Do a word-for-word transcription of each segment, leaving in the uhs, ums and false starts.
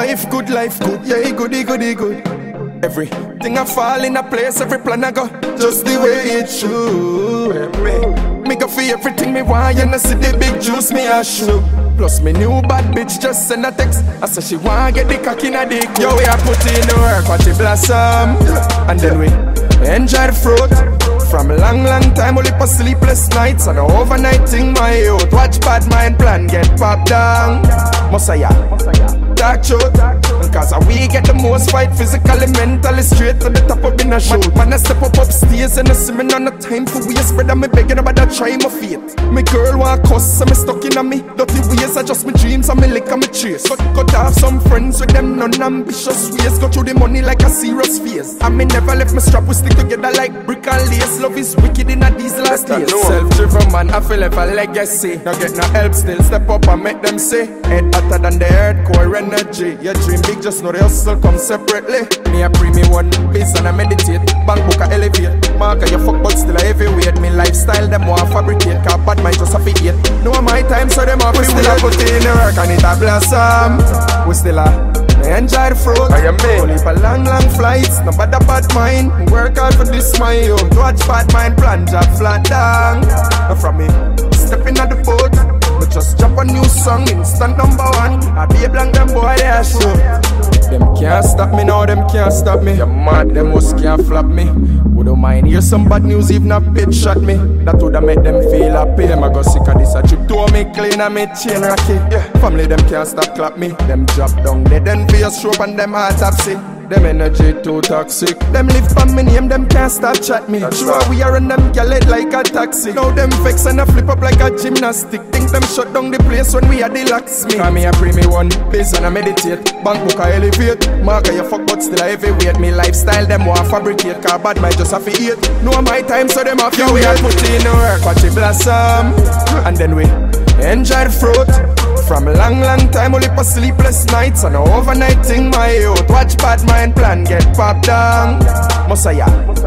Life good, life good, yeah, goody, goody, good. Everything I fall in a place, every plan I go just the way it should. Me, me go for everything me want, you know see the big juice me a shoot. Plus me new bad bitch just send a text. I say she want get the cock in a dick. Yo, we are put in the work, watch it blossom, and then we enjoy the fruit. From a long, long time, only for sleepless nights and an overnight thing, my youth. Watch bad mind plan get popped down. Mosiah, dark truth. Cause we get the most fight physically, mentally, straight to the top of in a show. Man, I step up upstairs and I see me on the time for waste. Brother, me begging about that try my fate. Me girl want cuss, so me stuck in a me dirty ways. I just my dreams and me lick and me chase. Cut, cut off some friends with them non-ambitious ways. Go through the money like a serious phase. And me never left my strap, we stick together like brick and lace. Love is wicked in a these last days. Self-driven man, I feel like a legacy. Now get no help, still step up and make them say head hotter than the hardcore energy. Your dream big, just know the hustle come separately. Me a pre me one piece and I meditate. Bank book a elevate. Marker your fuck but still a heavyweight. Me lifestyle them want fabricate. Cause bad mind just a fit eat. No my time so them a we still a put in the work and it a blossom. We still a me enjoy the fruit. I am me. Only for long long flights. No bad a bad mind. Work hard for this my own. Watch bad mind plan job flat down. And from me stepping at the boat. But just drop a new song, instant number one. I be a blank them boy, they are sure. Them can't stop me now, them can't stop me. You're mad, them most can't flop me. Wouldn't mind hear some bad news, even a bitch shot me. That woulda make them feel happy. Them a go sick of this, a trip to me clean and me chain rocky. Yeah. Family them can't stop clap me. Them drop down, they then be a stroke and them heart topsy. Them energy too toxic. Them live for me name, them can't stop chat me. That's sure right. We are on them gallet like a taxi. Now them vex and a flip up like a gymnastic. Think them shut down the place when we are the locksmith. Call me a pre me one, base and I meditate. Bank book I elevate. Marker your fuck but still a heavyweight. Me lifestyle them want fabricate. Cause bad might just have to eat. No my time so them have to wait. We are put in the work, watch it blossom. And then we enjoy the fruit. From a long, long time, only for sleepless nights and an overnight thing, my youth. Watch bad mind plan get popped down. Mosiah,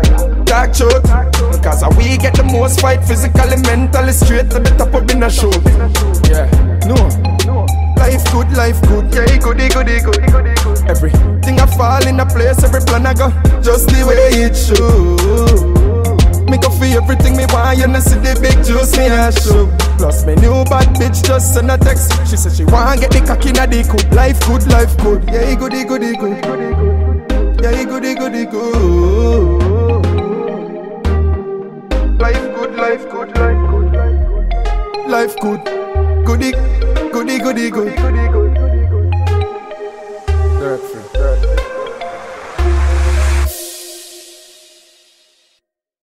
dark truth. Cause we get the most fight physically, mentally, straight to the top of in a show. Yeah, no. Life good, life good, yeah, goody, goody, good. Everything I fall in a place, every plan I go just the way it should. Me go for everything me want, you know see the big juice me a shoot. Plus me new bad bitch just send a text. She said she want get the cock in a dick. Life good, life good, yeah, goody, goody, good. Yeah, goody, goody, good. Life good, life good, life good. Life good, goody, goody, goody, good. Dirt free.